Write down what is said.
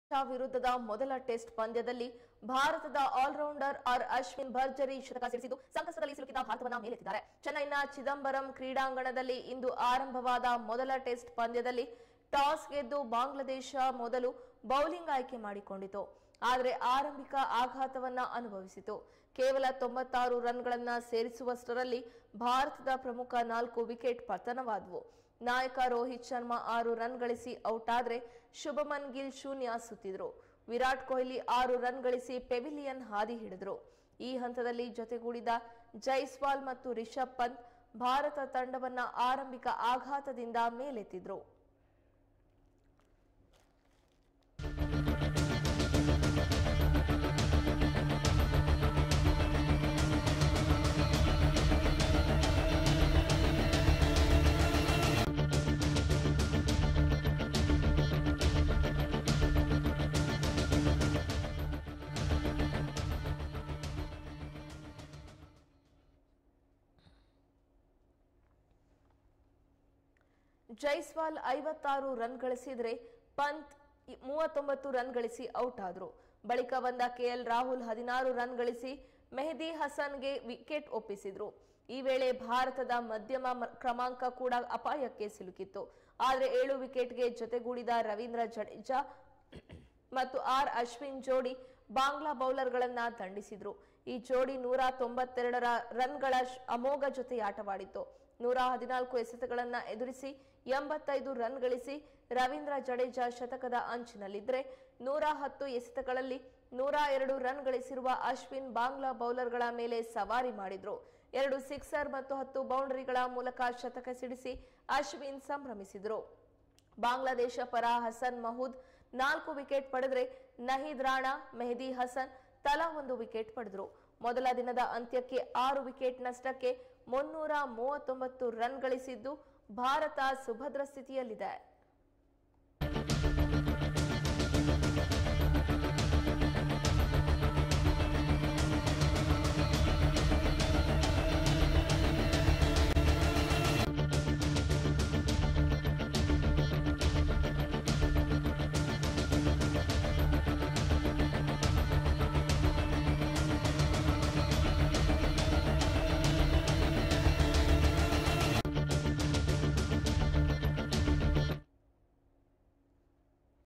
ವಿರುದ್ಧದ ಮೊದಲ ಟೆಸ್ಟ್ ಪಂದ್ಯದಲ್ಲಿ ಭಾರತದ ಆಲ್ರೌಂಡರ್ ಅಶ್ವಿನ್ ಭರ್ಜರಿ ಶತಕ ಸಿಡಿಸಿದ್ದು ಸಂಕಷ್ಟದಲ್ಲಿ ಸಿಲುಕಿದ ಭಾರತವನ್ನ ಮೇಲೆತ್ತಿದ್ದಾರೆ. ಚೆನ್ನೈನ ಚಿದಂಬರಂ ಕ್ರೀಡಾಂಗಣದಲ್ಲಿ ಇಂದು ಆರಂಭವಾದ ಮೊದಲ ಟೆಸ್ಟ್ ಪಂದ್ಯದಲ್ಲಿ ಟಾಸ್ ಗೆದ್ದು ಬಾಂಗ್ಲಾದೇಶ ಮೊದಲು ಬೌಲಿಂಗ್ ಆಯ್ಕೆ ಮಾಡಿಕೊಂಡಿತು. ಆದರೆ ಆರಂಭಿಕ ಆಘಾತವನ್ನ ಅನುಭವಿಸಿತು. ಕೇವಲ 96 ರನ್ಗಳನ್ನ ಸೇರಿಸುವಷ್ಟರಲ್ಲಿ ಭಾರತದ ಪ್ರಮುಖ 4 ವಿಕೆಟ್ ಪತನವಾದವು. ನಾಯಕ ರೋಹಿತ್ ಶರ್ಮಾ 6 ರನ್ ಗಳಿಸಿ ಔಟ್ ಆದ್ರೆ ಶುಭಮನ್ ಗಿಲ್ ಶೂನ್ಯ ಸುತ್ತಿದ್ರು. ವಿರಾಟ್ ಕೊಹ್ಲಿ 6 ರನ್ ಗಳಿಸಿ ಪೆವಿಲಿಯನ್ ಹಾದಿ ಹಿಡಿದ್ರು. ಈ ಹಂತದಲ್ಲಿ ಜೊತೆಗೂಡಿದ ಜೈಸ್ವಾಲ್ ಮತ್ತು ರಿಷಬ್ ಪಂತ್ ಭಾರತ ತಂಡವನ್ನ ಆರಂಭಿಕ ಆಘಾತದಿಂದ ಮೇಲೆತ್ತಿದ್ರು. ಜೈಸ್ವಾಲ್ 56 ರನ್ ಗಳಿಸಿದ್ರೆ ಪಂತ್ 39 ರನ್ ಗಳಿಸಿ ಔಟ್ ಆದ್ರು. ಬಳಿಕ ಬಂದ ಕೆಎಲ್ ರಾಹುಲ್ 16 ರನ್ ಗಳಿಸಿ ಮೆಹದಿ ಹಸನ್ಗೆ ವಿಕೆಟ್ ಒಪ್ಪಿಸಿದ್ರು. ಈ ವೇಳೆ ಭಾರತದ ಮಧ್ಯಮ ಕ್ರಮಾಂಕ ಕೂಡ ಅಪಾಯಕ್ಕೆ ಸಿಲುಕಿತ್ತು. ಆದರೆ 7 ವಿಕೆಟ್ಗೆ ಜೊತೆಗೂಡಿದ ರವೀಂದ್ರ ಜಡೇಜಾ ಮತ್ತು ಅಶ್ವಿನ್ ಜೋಡಿ ಬಾಂಗ್ಲಾ ಬೌಲರ್ಗಳನ್ನ ದಂಡಿಸಿದ್ರು. ಈ ಜೋಡಿ 192 ರನ್ಗಳ ಅಮೋಘ ಜೊತೆಯಾಟವಾಡಿತ್ತು. 114 ಎಸೆತಗಳನ್ನ ಎದುರಿಸಿ 85 ರನ್ ಗಳಿಸಿ ರವೀಂದ್ರ ಜಡೇಜಾ ಶತಕದ ಅಂಚಿನಲ್ಲಿದ್ದರೆ 110 ಎಸೆತಗಳಲ್ಲಿ 102 ರನ್ ಗಳಿಸಿರುವ ಅಶ್ವಿನ್ ಬಾಂಗ್ಲಾ ಬೌಲರ್ಗಳ ಮೇಲೆ ಸವಾರಿ ಮಾಡಿದ್ರು. 2 ಸಿಕ್ಸರ್ ಮತ್ತು 10 ಬೌಂಡರಿಗಳ ಮೂಲಕ ಶತಕ ಸಿಡಿಸಿ ಅಶ್ವಿನ್ ಸಂಭ್ರಮಿಸಿದ್ರು. ಬಾಂಗ್ಲಾದೇಶ ಪರ ಹಸನ್ ಮಹೂದ್ 4 ವಿಕೆಟ್ ಪಡೆದ್ರೆ ನಹೀದ್ ರಾಣಾ, ಮೆಹದಿ ಹಸನ್ ತಲಾ 1 ವಿಕೆಟ್ ಪಡೆದ್ರು. ಮೊದಲ ದಿನದ ಅಂತ್ಯಕ್ಕೆ 6 ವಿಕೆಟ್ ನಷ್ಟಕ್ಕೆ 339 ರನ್ ಗಳಿಸಿದ್ದು ಭಾರತ ಸುಭದ್ರ ಸ್ಥಿತಿಯಲ್ಲಿದೆ.